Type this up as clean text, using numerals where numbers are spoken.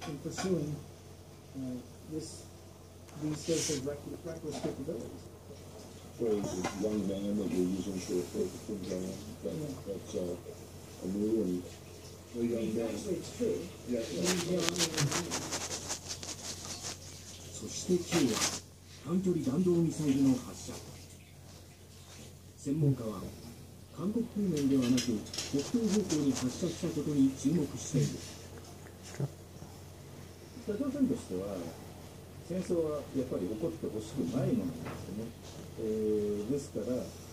in pursuing these sorts of reckless capabilities. So the young man that we're using for Punjab, that's a new and a young man. Actually, it's true. Yeah, He's young and そして今日は短距離弾道ミサイルの発射。専門家は韓国方面ではなく北東方向に発射したことに注目している。 北朝鮮としては戦争はやっぱり起こってほしくないものなんですよね。ですから